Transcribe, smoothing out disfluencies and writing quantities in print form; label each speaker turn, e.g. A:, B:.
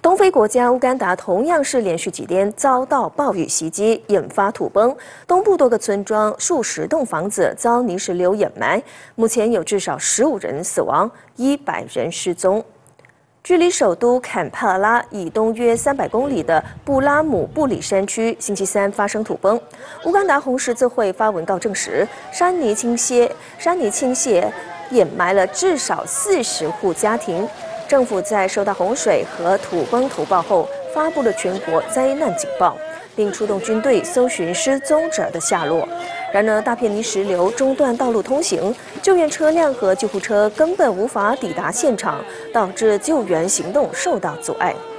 A: 东非国家乌干达同样是连续几天遭到暴雨袭击，引发土崩。东部多个村庄、数十栋房子遭泥石流掩埋，目前有至少15人死亡，100人失踪。距离首都坎帕拉以东约300公里的布拉姆布里山区，星期三发生土崩。乌干达红十字会发文告证实，山泥倾泻掩埋了至少40户家庭。政府在收到洪水和土崩投报后，发布了全国灾难警报，并出动军队搜寻失踪者的下落。然而，大片泥石流中断道路通行，救援车辆和救护车根本无法抵达现场，导致救援行动受到阻碍。